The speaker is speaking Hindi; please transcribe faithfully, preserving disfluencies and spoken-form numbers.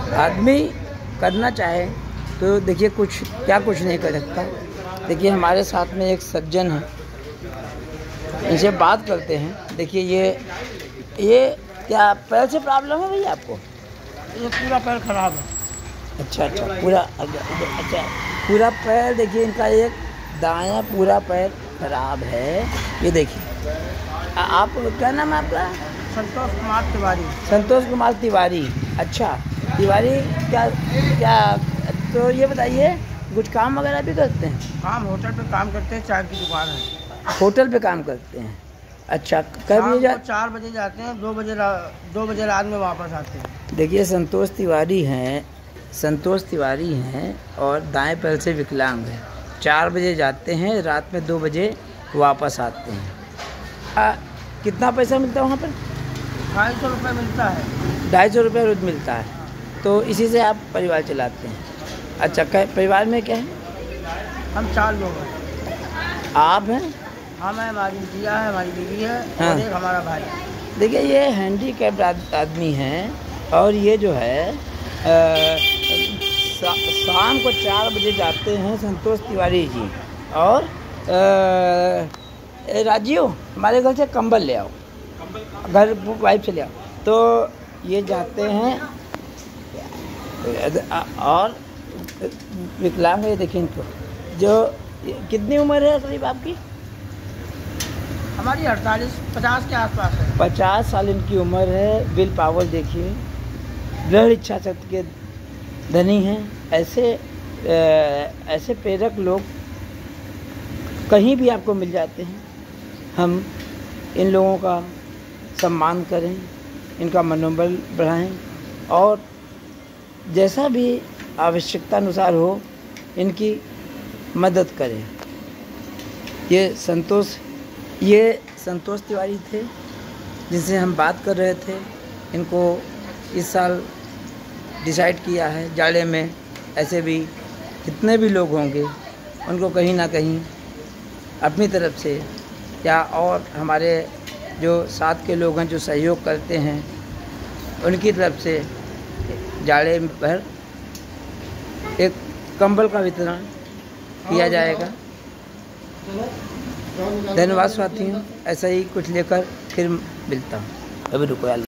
आदमी करना चाहे तो देखिए कुछ क्या कुछ नहीं कर सकता। देखिए हमारे साथ में एक सज्जन है, इनसे बात करते हैं। देखिए ये ये क्या पैर से प्रॉब्लम है भैया आपको? ये पूरा पैर खराब है। अच्छा अच्छा पूरा अच्छा पूरा पैर देखिए इनका एक दायां पूरा पैर खराब है। ये देखिए आप क्या नाम है आपका? संतोष कुमार तिवारी। संतोष कुमार तिवारी। अच्छा तिवारी क्या क्या तो ये बताइए कुछ काम वगैरह भी करते हैं? काम होटल पे काम करते हैं, चाय की दुकान है। होटल पे काम करते हैं। अच्छा कब बजे जा... चार बजे जाते हैं, दो बजे दो बजे रात में वापस आते हैं। देखिए संतोष तिवारी हैं संतोष तिवारी हैं और दाएं पैर से विकलांग हैं। चार बजे जाते हैं, रात में दो बजे वापस आते हैं। आ, कितना पैसा मिलता है वहाँ पर? ढाई सौ रुपये मिलता है। ढाई सौ रुपये रोज मिलता है। तो इसी से आप परिवार चलाते हैं? अच्छा परिवार में क्या है? हम चार लोग हैं। आप हैं? हम हैं, हमारी जिया है, हमारी बीवी है। हाँ। और एक हमारा भाई। देखिए ये हैंडीकैप्ड आदमी हैं और ये जो है आ, सा, शाम को चार बजे जाते हैं संतोष तिवारी जी। और राजीव हमारे घर से कंबल ले आओ, घर वाइफ से ले आओ। तो ये जाते हैं और विकलांग है। देखिए इनको जो कितनी उम्र है करीब आपकी? हमारी अड़तालीस पचास के आसपास है। पचास साल इनकी उम्र है। विल पावर देखिए, दृढ़ इच्छा शक्ति के धनी हैं। ऐसे आ, ऐसे प्रेरक लोग कहीं भी आपको मिल जाते हैं। हम इन लोगों का सम्मान करें, इनका मनोबल बढ़ाएं और जैसा भी आवश्यकता अनुसार हो इनकी मदद करें। ये संतोष ये संतोष तिवारी थे जिनसे हम बात कर रहे थे। इनको इस साल डिसाइड किया है जाड़े में ऐसे भी जितने भी लोग होंगे उनको कहीं ना कहीं अपनी तरफ से या और हमारे जो साथ के लोग हैं जो सहयोग करते हैं उनकी तरफ से जाड़े पर एक कंबल का वितरण किया जाएगा। धन्यवाद साथियों, ऐसा ही कुछ लेकर फिर मिलता हूँ। अभी रुको यार।